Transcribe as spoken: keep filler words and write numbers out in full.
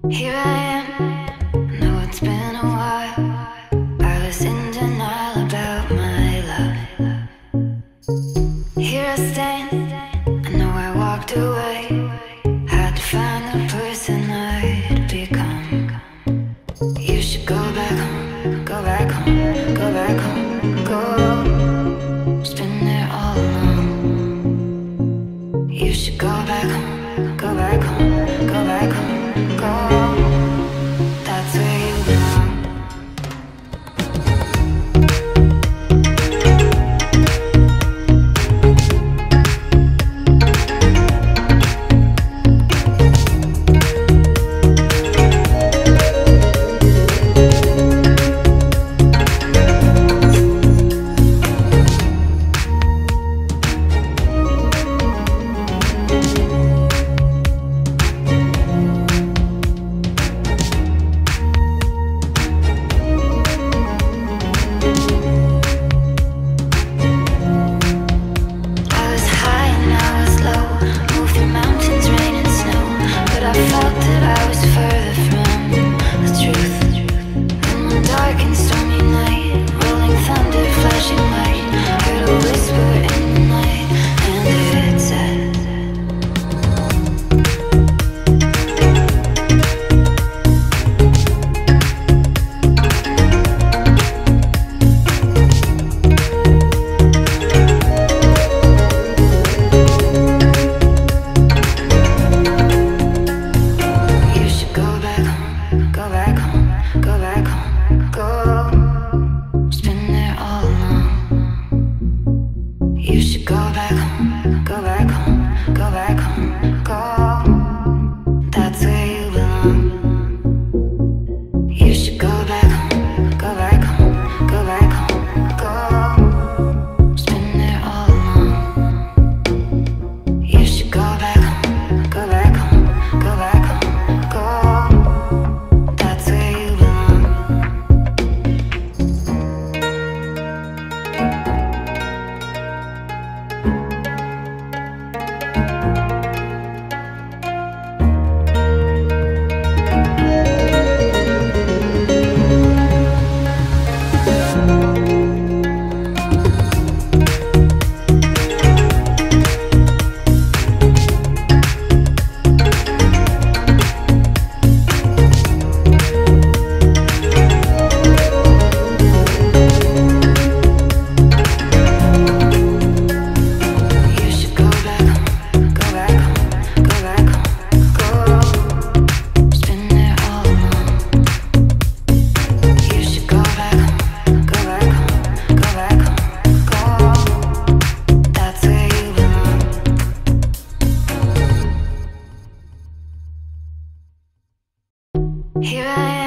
Here I am, know it's been a while. I was in denial about my love. Here I stand, I know I walked away. Had to find the person I'd become. You should go back home, go back home, go back home, go. Just been there all along. You should go back home, go back home, go back home, go. That's where you belong. You should go back home, go back home, go back home, go. That's where you belong. You should go back home, go back home, go back home, go. Just been there all along. You should go back home, go back home, go back home, go. That's where you belong. Here I am.